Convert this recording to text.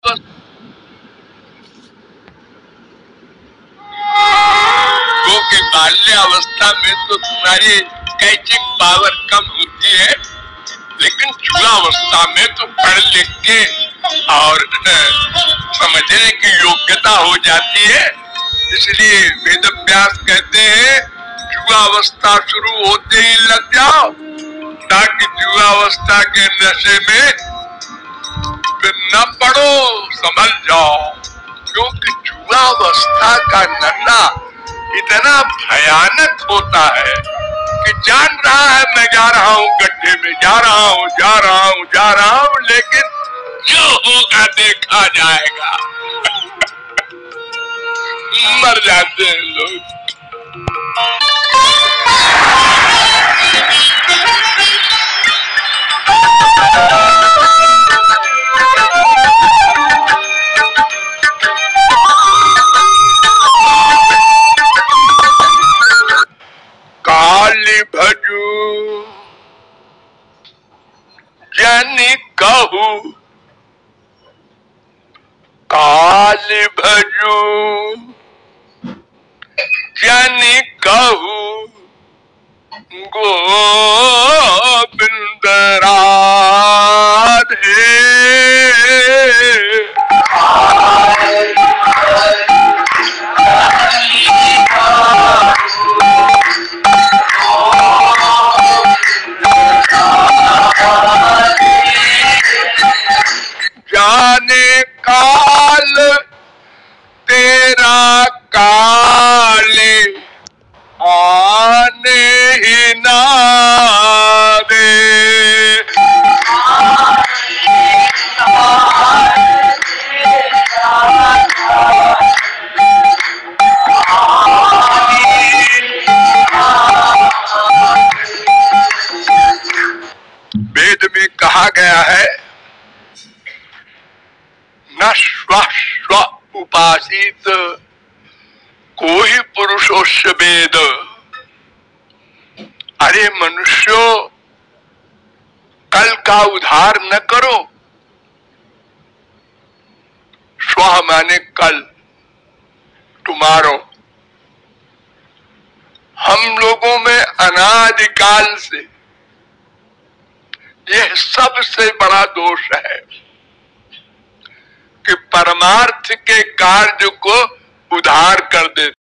क्योंकि बाल्यावस्था में तो तुम्हारी कैचिंग पावर कम होती है, लेकिन युवावस्था में तो पढ़ लिख के और समझने की योग्यता हो जाती है। इसलिए वेद व्यास कहते हैं युवावस्था शुरू होते ही लग जाओ, ताकि युवावस्था के नशे में न पड़ो, समझ जाओ। क्योंकि युवावस्था का नशा इतना भयानक होता है कि जान रहा है मैं जा रहा हूँ गड्ढे में, जा रहा हूँ, लेकिन जो होगा देखा जाएगा। मर जाते हैं लोग। काली भजू जनि कहू, काली भजू जनि कहू, गोविंद राधे। जाने काल तेरा काले आने ही ना दे। वेद में कहा गया है न स्व उपासित कोई पुरुषोस्य वेद। अरे मनुष्यों, कल का उधार न करो। स्व माने कल, टुमारो। हम लोगों में अनादिकाल से यह सबसे बड़ा दोष है कि परमार्थ के कार्य को उधार कर देते।